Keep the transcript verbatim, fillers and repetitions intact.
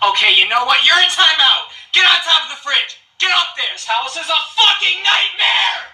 Okay, you know what? You're in timeout. Get on top of the fridge. Get up there. This house is a fucking nightmare!